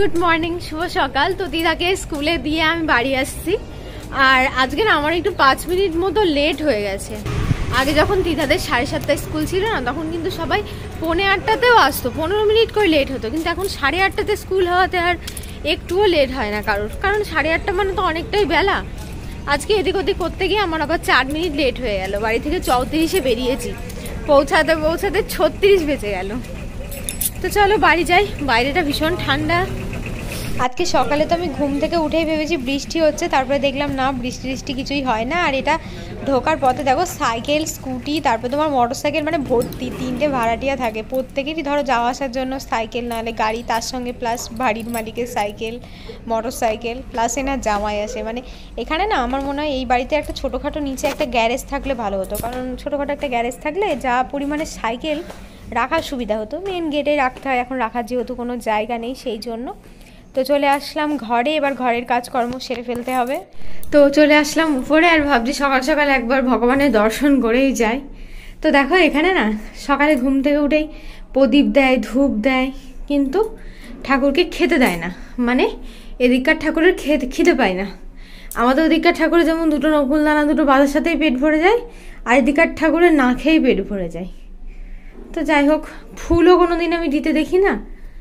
Good morning, শুভ সকাল। তো দিদাকে স্কুলে দিয়ে আমি বাড়ি আসছি। আর আজকে না আমার একটু 5 মিনিট মতো লেট হয়ে গেছে। আগে যখন দিদাদের 7:30টায় স্কুল ছিল না, তখন কিন্তু সবাই 7:45তেও আসতো, 15 মিনিট করে লেট হতো। কিন্তু এখন 8:30টাতে স্কুল হওয়াতে আর একটুও লেট হয় না কারোর, কারণ 8:30 মানে তো অনেকটাই বেলা। আজকে এদিক ওদিক করতে গিয়ে আমার আবার 4 মিনিট লেট হয়ে গেল। বাড়ি থেকে 34-এ বেরিয়েছি, পৌঁছাতে 36 বেজে গেল। তো চলো বাড়ি যাই, বাইরেটা ভীষণ ঠান্ডা। আজকে সকালে তো আমি ঘুম থেকে উঠেই ভেবেছি বৃষ্টি হচ্ছে, তারপরে দেখলাম না, বৃষ্টি কিছুই হয় না। আর এটা ঢোকার পথে দেখো সাইকেল, স্কুটি, তারপরে তোমার মোটর সাইকেল, মানে ভর্তি 3টে ভাড়াটিয়া থাকে। প্রত্যেকেরই ধরো যাওয়া আসার জন্য সাইকেল নাহলে গাড়ি, তার সঙ্গে প্লাস বাড়ির মালিকের সাইকেল, মোটর সাইকেল, প্লাস এনার জামাই আসে। মানে এখানে না আমার মনে হয় এই বাড়িতে একটা ছোটোখাটো নিচে একটা গ্যারেজ থাকলে ভালো হতো, কারণ ছোটোখাটো একটা গ্যারেজ থাকলে যা পরিমাণে সাইকেল রাখার সুবিধা হতো। মেন গেটে রাখতে হয়, এখন রাখার যেহেতু কোনো জায়গা নেই সেই জন্য। তো চলে আসলাম ঘরে, এবার ঘরের কাজকর্ম সেরে ফেলতে হবে। তো চলে আসলাম উপরে, আর ভাবছি সকাল সকাল একবার ভগবানের দর্শন করেই যাই। তো দেখো এখানে না সকালে ঘুম থেকে উঠেই প্রদীপ দেয়, ধূপ দেয়, কিন্তু ঠাকুরকে খেতে দেয় না। মানে এদিককার ঠাকুরের খিদে পায় না। আমাদের ওদিককার ঠাকুরের যেমন 2টো নকুলদানা 2টো বাঁধার সাথেই পেট ভরে যায়, আর এদিককার ঠাকুরের না খেয়েই পেট ভরে যায়। তো যাই হোক, ফুলও কোনো দিন আমি দিতে দেখি না।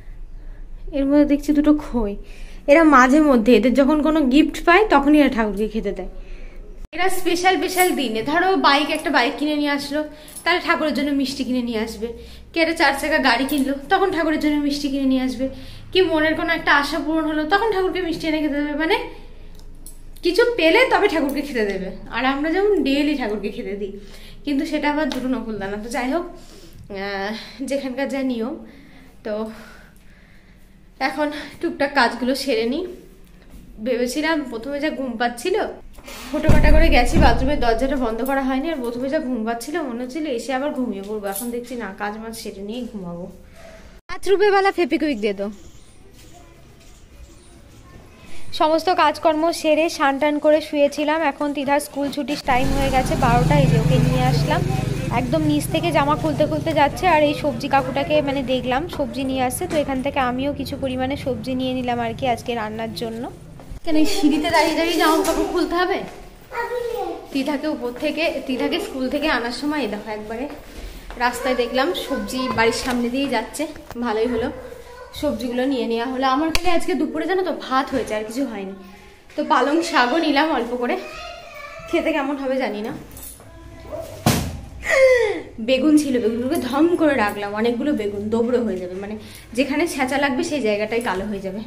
এর মধ্যে দেখছি 2টো খই। এরা মাঝে মধ্যে এদের যখন কোনো গিফট পায় তখনই এরা ঠাকুরকে খেতে দেয়। এরা স্পেশাল দিনে ধরো একটা বাইক কিনে নিয়ে আসলো, তাহলে ঠাকুরের জন্য মিষ্টি কিনে নিয়ে আসবে। কে একটা 4 চাকা গাড়ি কিনলো, তখন ঠাকুরের জন্য মিষ্টি কিনে নিয়ে আসবে। কি মনের কোনো একটা আশা পূরণ হলো, তখন ঠাকুরকে মিষ্টি এনে খেতে দেবে। মানে কিছু পেলে তবে ঠাকুরকে খেতে দেবে। আর আমরা যেমন ডেইলি ঠাকুরকে খেতে দিই, কিন্তু সেটা আবার 2টো নকুলদানা। তো যাই হোক, যেখানকার যা নিয়ম। তো এখন টুকটাক কাজগুলো সেরে নিই। ভেবেছিলাম প্রথমে যা ঘুম পাচ্ছিল, ফোটোকাটা করে গেছি, বাথরুমের দরজাটা বন্ধ করা হয়নি। আর প্রথমে যা ঘুম পাচ্ছিল মনে হচ্ছিল এসে আবার ঘুমিয়ে পড়বো। এখন দেখছি না, কাজ মাছ সেরে নিয়ে ঘুমাবো। বাথরুমে বেলা ফেপিকুইক দিয়ে দো। সমস্ত কাজকর্ম সেরে স্নান টান করে শুয়েছিলাম। এখন তিধার স্কুল ছুটির টাইম হয়ে গেছে 12টা। এই যে ওকে নিয়ে আসলাম, একদম নিচ থেকে জামা খুলতে যাচ্ছে। আর এই সবজি কাকুটাকে মানে দেখলাম সবজি নিয়ে আসছে, তো এখান থেকে আমিও কিছু পরিমাণে সবজি নিয়ে নিলাম আর কি আজকে রান্নার জন্য। কেন এই সিঁড়িতে দাঁড়িয়ে জামা কাপড় খুলতে হবে? তিধাকে স্কুল থেকে আনার সময় দেখো একবারে রাস্তায় দেখলাম সবজি বাড়ির সামনে দিয়ে যাচ্ছে, ভালোই হলো, সবজিগুলো নিয়ে নেওয়া হলো। আমার খালি আজকে দুপুরে জানো তো ভাত হয়েছে, আর কিছু হয়নি। তো পালং শাকও নিলাম অল্প করে, খেতে কেমন হবে জানি না। বেগুন ছিল, বেগুনগুলোকে ধম করে রাখলাম, অনেকগুলো বেগুন দোবড়ো হয়ে যাবে, মানে যেখানে ছেঁচা লাগবে সেই জায়গাটাই কালো হয়ে যাবে।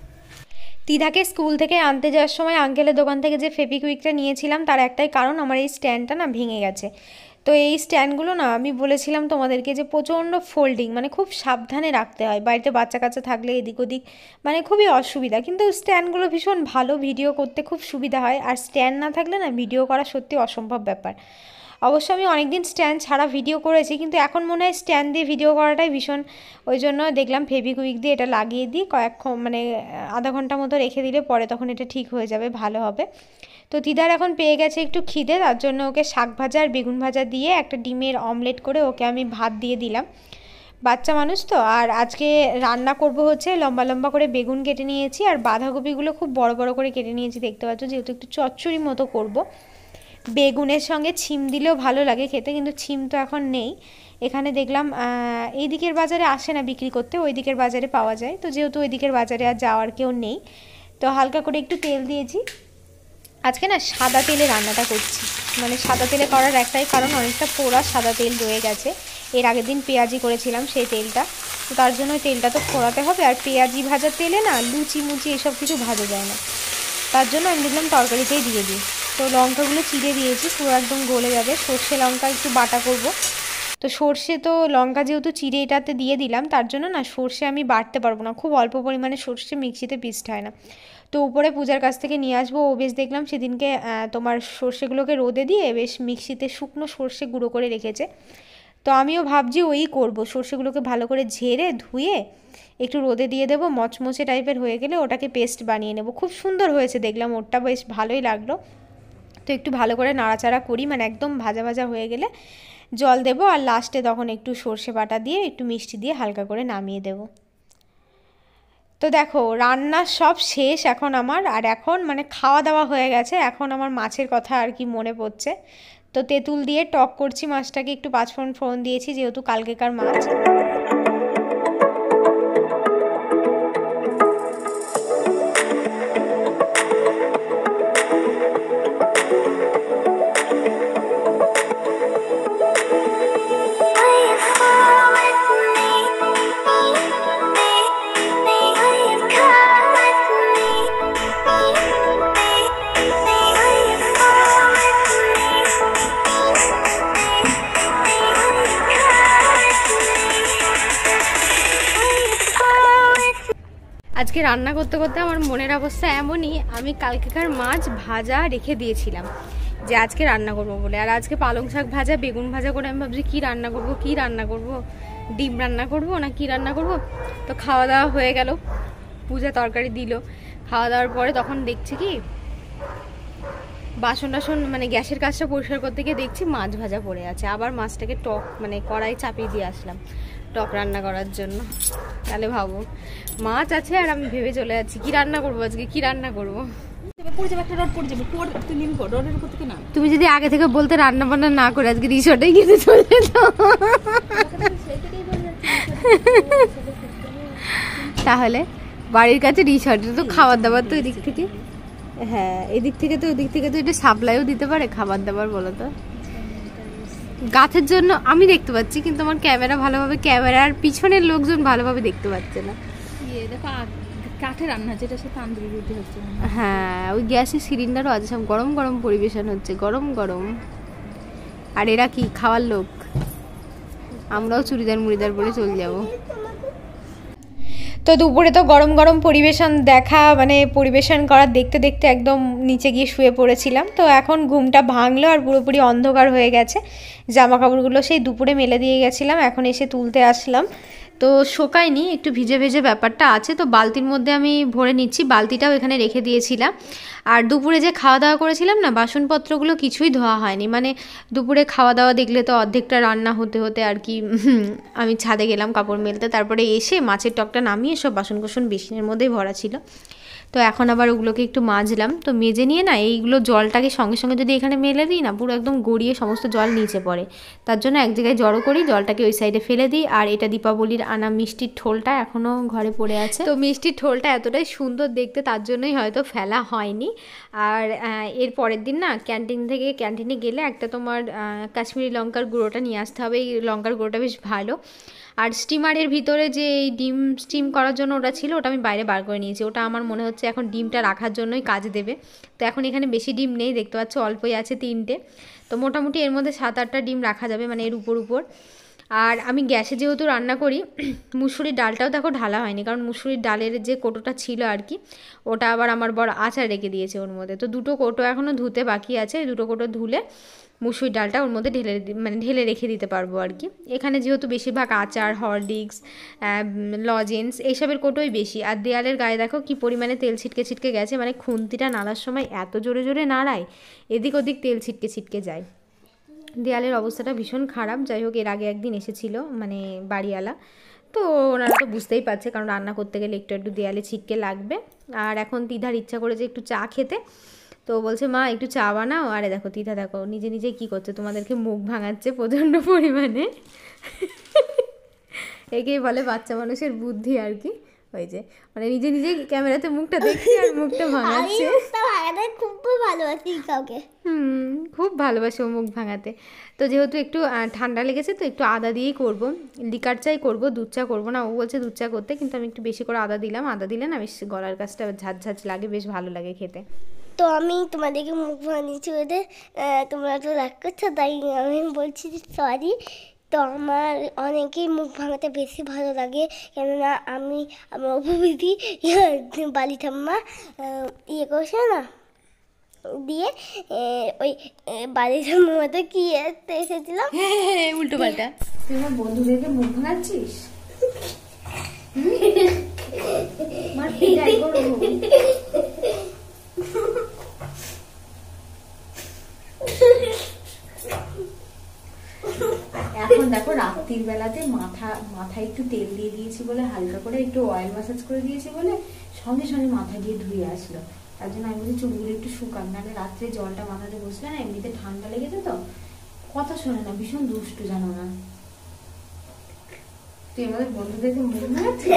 তিধাকে স্কুল থেকে আনতে যাওয়ার সময় আঙ্কেলের দোকান থেকে যে ফেভিকুইকটা নিয়েছিলাম তার একটাই কারণ, আমার এই স্ট্যান্ডটা না ভেঙে গেছে। তো এই স্ট্যান্ডগুলো না আমি বলেছিলাম তোমাদেরকে যে প্রচণ্ড ফোল্ডিং, মানে খুব সাবধানে রাখতে হয়। বাড়িতে বাচ্চা কাচ্চা থাকলে এদিক ওদিক মানে খুবই অসুবিধা, কিন্তু স্ট্যান্ডগুলো ভীষণ ভালো, ভিডিও করতে খুব সুবিধা হয়। আর স্ট্যান্ড না থাকলে না ভিডিও করা সত্যি অসম্ভব ব্যাপার। অবশ্য আমি অনেকদিন স্ট্যান্ড ছাড়া ভিডিও করেছি, কিন্তু এখন মনে হয় স্ট্যান্ড দিয়ে ভিডিও করাটাই ভীষণ, ওই জন্য দেখলাম ফেভিকুইক দিয়ে এটা লাগিয়ে দিই, মানে আধা ঘন্টা মতো রেখে দিলে পরে তখন এটা ঠিক হয়ে যাবে, ভালো হবে। তো দিদার এখন পেয়ে গেছে একটু খিদে, তার জন্য ওকে শাক ভাজা আর বেগুন ভাজা দিয়ে একটা ডিমের অমলেট করে ওকে আমি ভাত দিয়ে দিলাম। বাচ্চা মানুষ তো। আর আজকে রান্না করব হচ্ছে লম্বা লম্বা করে বেগুন কেটে নিয়েছি, আর বাঁধাকপিগুলো খুব বড় বড় করে কেটে নিয়েছি, দেখতে পাচ্ছ, যেহেতু একটু চচ্চড়ি মতো করব। বেগুনের সঙ্গে ছিম দিলেও ভালো লাগে খেতে, কিন্তু ছিম তো এখন নেই। এখানে দেখলাম এই দিকের বাজারে আসে না বিক্রি করতে, ওই দিকের বাজারে পাওয়া যায়। তো যেহেতু ওই দিকের বাজারে আর যাওয়ার কেউ নেই, তো হালকা করে একটু তেল দিয়েছি। আজকে না সাদা তেলে রান্নাটা করছি, মানে সাদা তেলে করার একটাই কারণ, অনেকটা পোড়া সাদা তেল রয়ে গেছে। এর আগের দিন পেঁয়াজি করেছিলাম সেই তেলটা, তো তার জন্য ওই তেলটা তো ফোড়াতে হবে। আর পেঁয়াজি ভাজার তেলে না লুচি মুচি এসব কিছু ভাজা যায় না, তার জন্য আমি দেখলাম তরকারিতেই দিয়ে দিই। তো লঙ্কাগুলো চিড়ে দিয়েছি, পুরো একদম গলে যাবে। সর্ষে লঙ্কা একটু বাটা করব, তো সর্ষে তো লঙ্কা যেহেতু চিড়ে এটাতে দিয়ে দিলাম, তার জন্য না সর্ষে আমি বাটতে পারবো না, খুব অল্প পরিমাণে সর্ষে মিক্সিতে পিসতে হয় না। তো উপরে পূজার কাছ থেকে নিয়ে আসবো, ও বেশ দেখলাম সেদিনকে তোমার সর্ষেগুলোকে রোদে দিয়ে বেশ মিক্সিতে শুকনো সর্ষে গুঁড়ো করে রেখেছে। তো আমিও ভাবছি ওই করব, সর্ষেগুলোকে ভালো করে ঝেড়ে ধুয়ে একটু রোদে দিয়ে দেবো, মচমচে টাইপের হয়ে গেলে ওটাকে পেস্ট বানিয়ে নেব। খুব সুন্দর হয়েছে দেখলাম, ওটা বেশ ভালোই লাগলো। তো একটু ভালো করে নাড়াচাড়া করি, মানে একদম ভাজা ভাজা হয়ে গেলে জল দেবো, আর লাস্টে তখন একটু সর্ষে বাটা দিয়ে একটু মিষ্টি দিয়ে হালকা করে নামিয়ে দেবো। তো দেখো রান্না সব শেষ এখন আমার, আর এখন মানে খাওয়া দাওয়া হয়ে গেছে, এখন আমার মাছের কথা আর কি মনে পড়ছে। তো তেঁতুল দিয়ে টক করছি মাছটাকে, একটু পাঁচফোড়ন ফোড়ন দিয়েছি যেহেতু কালকেকার মাছ। আজকে রান্না করতে করতে আমার মনের অবস্থা এমনই, আমি কালকেকার মাছ ভাজা রেখে দিয়েছিলাম যে আজকে রান্না করবো বলে, আর আজকে পালং শাক ভাজা বেগুন ভাজা করে আমি ভাবছি কি রান্না করব, ডিম রান্না করব না কি রান্না করব। তো খাওয়া দাওয়া হয়ে গেল, পূজা তরকারি দিল, খাওয়া দাওয়ার পরে তখন দেখছি কি বাসন টাসন মানে গ্যাসের কাজটা পরিষ্কার করতে গিয়ে দেখছি মাছ ভাজা পড়ে আছে। আবার মাছটাকে টক মানে কড়াই চাপিয়ে দিয়ে আসলাম টক রান্না করার জন্য। তাহলে ভাবো মাছ আছে আর আমি ভেবে চলে যাচ্ছি কি রান্না করবো আজকে, কি রান্না করবো। তুমি যদি আগে থেকে বলতে রান্না বান্না না করে আজকে রিসোর্টেই গিয়ে চলে যেত তাহলে বাড়ির কাছে রিসোর্টে তো খাবার দাবার তো এদিক থেকে, হ্যাঁ এদিক থেকে তো ওদিক থেকে তো এটা সাপ্লাইও দিতে পারে খাবার দাবার। বলো তো গাছের জন্য আমি দেখতে পাচ্ছি কিন্তু আমার ক্যামেরা ভালোভাবে, ক্যামেরার পিছনের লোকজন ভালোভাবে দেখতে পাচ্ছে না। কাঠে রান্না হচ্ছে, এটা সে তান্দুরি রুটি হচ্ছে। হ্যাঁ ওই গ্যাসের সিলিন্ডারও আছে, সব গরম গরম পরিবেশন হচ্ছে, গরম গরম। আর এরা কি খাওয়ার লোক, আমরাও চুড়িদার মুড়িদার পরে চলে যাবো। তো দুপুরে তো গরম গরম পরিবেশন দেখা মানে পরিবেশন করা দেখতে দেখতে একদম নিচে গিয়ে শুয়ে পড়েছিলাম। তো এখন ঘুমটা ভাঙলো আর পুরোপুরি অন্ধকার হয়ে গেছে। জামা কাপড়গুলো সেই দুপুরে মেলে দিয়ে গেছিলাম, এখন এসে তুলতে আসলাম। তো শোকায়নি, একটু ভিজে ভিজে ব্যাপারটা আছে, তো বালতির মধ্যে আমি ভরে নিচ্ছি, বালতিটাও এখানে রেখে দিয়েছিলাম। আর দুপুরে যে খাওয়া দাওয়া করেছিলাম না, বাসনপত্রগুলো কিছুই ধোয়া হয়নি, মানে দুপুরে খাওয়া দাওয়া দেখলে তো অর্ধেকটা রান্না হতে হতে আর কি আমি ছাদে গেলাম কাপড় মেলতে, তারপরে এসে মাছের টকটা নামিয়ে সব বাসন কোসন বেসিনের মধ্যেই ভরা ছিল। তো এখন আবার ওগুলোকে একটু মাজলাম, তো মেজে নিয়ে না এইগুলো জলটাকে সঙ্গে সঙ্গে যদি এখানে মেলে দিই না পুরো একদম গড়িয়ে সমস্ত জল নিচে পড়ে, তার জন্য এক জায়গায় জড়ো করি, জলটাকে ওই সাইডে ফেলে দিই। আর এটা দীপাবলির আনা মিষ্টির ঠোলটা এখনও ঘরে পড়ে আছে, তো মিষ্টির ঠোলটা এতটাই সুন্দর দেখতে তার জন্যই হয়তো ফেলা হয়নি। আর এর পরের দিন না ক্যান্টিনে গেলে একটা তোমার কাশ্মীরি লঙ্কার গুঁড়োটা নিয়ে আসতে হবে, এই লঙ্কার গুঁড়োটা বেশ ভালো। আর স্টিমারের ভিতরে যে এই ডিম স্টিম করার জন্য ওটা ছিল, ওটা আমি বাইরে বার করে নিয়েছি, ওটা আমার মনে হচ্ছে এখন ডিমটা রাখার জন্যই কাজ দেবে। তো এখন এখানে বেশি ডিম নেই, দেখতে পাচ্ছ অল্পই আছে 3টে, তো মোটামুটি এর মধ্যে 7-8টা ডিম রাখা যাবে মানে এর উপর। আর আমি গ্যাসে যেহেতু রান্না করি, মুসুরির ডালটাও দেখো ঢালা হয়নি, কারণ মুসুরির ডালের যে কোটোটা ছিল আর কি, ওটা আবার আমার বড় আচার রেখে দিয়েছে ওর মধ্যে। তো 2টো কোটো এখনও ধুতে বাকি আছে, 2টো কোটো ধুলে মুসুরির ডালটা ওর মধ্যে ঢেলে রেখে দিতে পারবো আর কি। এখানে যেহেতু বেশিরভাগ আচার, হরলিক্স, লজেন্স এইসবের কোটোই বেশি। আর দেয়ালের গায়ে দেখো কি পরিমাণে তেল ছিটকে গেছে, মানে খুন্তিটা নাড়ার সময় এত জোরে জোরে নাড়ায় এদিক ওদিক তেল ছিটকে যায়। দেয়ালের অবস্থাটা ভীষণ খারাপ। যাই হোক এর আগে একদিন এসেছিলো মানে বাড়িওয়ালা, তো ওনারা তো বুঝতেই পারছে, কারণ রান্না করতে গেলে একটু দেয়ালে ছিটকে লাগবে। আর এখন তিধার ইচ্ছা করেছে একটু চা খেতে, তো বলছে মা একটু চা বানাও। আরে দেখো তিধা দেখো নিজে নিজে কী করছে, তোমাদেরকে মুখ ভাঙাচ্ছে প্রচণ্ড পরিমাণে একেই বলে বাচ্চা মানুষের বুদ্ধি আর কি। ওই যে মানে নিজে নিজে ক্যামেরাতে মুখটা দেখছে আর মুখটা ভাঙাচ্ছে। খুব ভালোবাসি কাউকে, খুব ভালোবাসে ও মুখ ভাঙাতে। তো যেহেতু একটু ঠান্ডা লেগেছে তো একটু আদা দিয়েই করবো, লিকার চাই করবো, দুধ চা করবো না। ও বলছে দুধ চা করতে, কিন্তু আমি একটু বেশি করে আদা দিলাম, আদা দিলে না বেশ গলার কাছটা ঝাঁঝ লাগে, বেশ ভালো লাগে খেতে। তো আমি তোমাদেরকে মুখ ভাঙিয়েছি ওদের, তোমরা তো রাগ করছো তাই আমি বলছি সরি। তো আমার অনেকেই মুখ ভাঙাতে বেশি ভালো লাগে, কেননা আমার উপবিধি বালি ঠাম্মা ইয়ে করছে না দিয়ে ওই বালি ঠাম্মার মতো কি এসেছিলাম উল্টো পাল্টা। তুই আমার বন্ধুদেরকে মুখ ভাঙাচ্ছিস? এখন এখন দেখো রাত্রির বেলাতে মাথায় একটু তেল দিয়ে দিয়েছি বলে, হালকা করে একটু অয়েল ম্যাসাজ করে দিয়েছি বলে সঙ্গে সঙ্গে মাথা দিয়ে ধুয়ে আসলো। তার জন্য আমি বলছি চুলগুলো একটু শুকান, নাহলে রাত্রে জলটা মাথাতে বসলে না এমনিতে ঠান্ডা লেগেছে তো, কথা শোনে না, ভীষণ দুষ্টু জানো না। তুই আমাদের বন্ধুদেরকে মুখ দেখাচ্ছিস?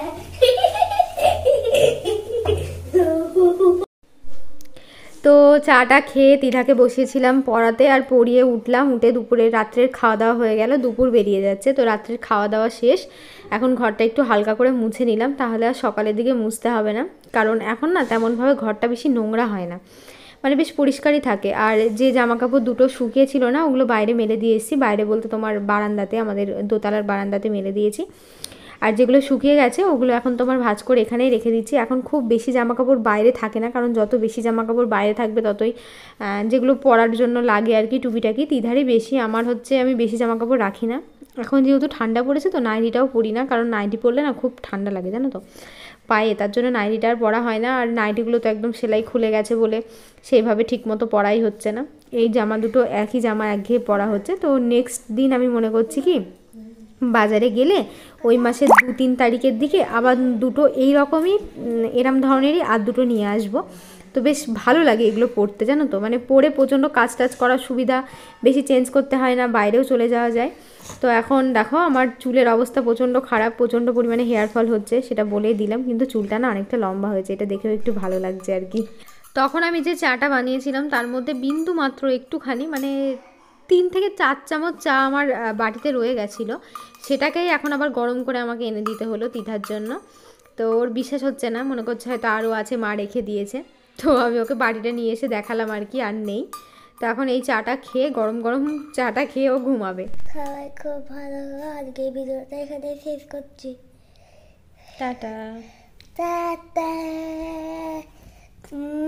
তো চাটা খেয়ে তিধাকে বসিয়েছিলাম পড়াতে, আর পড়িয়ে উঠলাম, উঠে দুপুরে রাত্রের খাওয়া দাওয়া হয়ে গেল, দুপুর বেরিয়ে যাচ্ছে। তো রাত্রের খাওয়া দাওয়া শেষ, এখন ঘরটা একটু হালকা করে মুছে নিলাম, তাহলে আর সকালের দিকে মুছতে হবে না, কারণ এখন না তেমনভাবে ঘরটা বেশি নোংরা হয় না, মানে বেশ পরিষ্কারই থাকে। আর যে জামা কাপড় দুটো শুকিয়েছিল না, ওগুলো বাইরে মেলে দিয়ে এসেছি, বাইরে বলতে তোমার বারান্দাতে, আমাদের দোতলার বারান্দাতে মেলে দিয়েছি। আর যেগুলো শুকিয়ে গেছে ওগুলো এখন তোমার ভাঁজ করে এখানেই রেখে দিচ্ছি। এখন খুব বেশি জামা কাপড় বাইরে থাকে না, কারণ যত বেশি জামা কাপড় বাইরে থাকবে ততই যেগুলো পরার জন্য লাগে আর কি টুপিটাকি, তিধারই বেশি। আমার হচ্ছে আমি বেশি জামা কাপড় রাখি না, এখন যেহেতু ঠান্ডা পড়েছে তো নাইটিটাও পরি না, কারণ নাইটি পরলে না খুব ঠান্ডা লাগে জানো তো পায়ে, তার জন্য নাইটিটা আর পরা হয় না। আর নাইটিগুলো তো একদম সেলাই খুলে গেছে বলে সেইভাবে ঠিকমতো পরাই হচ্ছে না, এই জামা দুটো একই জামা একঘেয়ে পরা হচ্ছে। তো নেক্সট দিন আমি মনে করছি কি বাজারে গেলে ওই মাসের 2-3 তারিখের দিকে আবার দুটো এই রকমই এরম ধরনেরই আর দুটো নিয়ে আসবো। তো বেশ ভালো লাগে এগুলো পরতে জানো তো, মানে পরে প্রচণ্ড কাজ টাজ করার সুবিধা, বেশি চেঞ্জ করতে হয় না, বাইরেও চলে যাওয়া যায়। তো এখন দেখো আমার চুলের অবস্থা প্রচণ্ড খারাপ, প্রচণ্ড পরিমাণে হেয়ার ফল হচ্ছে, সেটা বলেই দিলাম, কিন্তু চুলটা না অনেকটা লম্বা হয়েছে, এটা দেখেও একটু ভালো লাগছে আর কি। তখন আমি যে চাটা বানিয়েছিলাম তার মধ্যে বিন্দু মাত্র একটুখানি, মানে 3 থেকে 4 চামচ চা আমার বাটিতে রয়ে গেছিলো, সেটাকেই এখন আবার গরম করে আমাকে এনে দিতে হলো তিধার জন্য। তো ওর বিশ্বাস হচ্ছে না, মনে করছে হয়তো আরও আছে, মা রেখে দিয়েছে। তো আমি ওকে বাটিটা নিয়ে এসে দেখালাম আর কি, আর নেই। তো এখন এই চাটা খেয়ে, গরম গরম চাটা খেয়ে ও ঘুমাবে। সবাই খুব ভালো, আজকে ভিডিওটা এখানে শেষ করছি, টাটা। টাটা।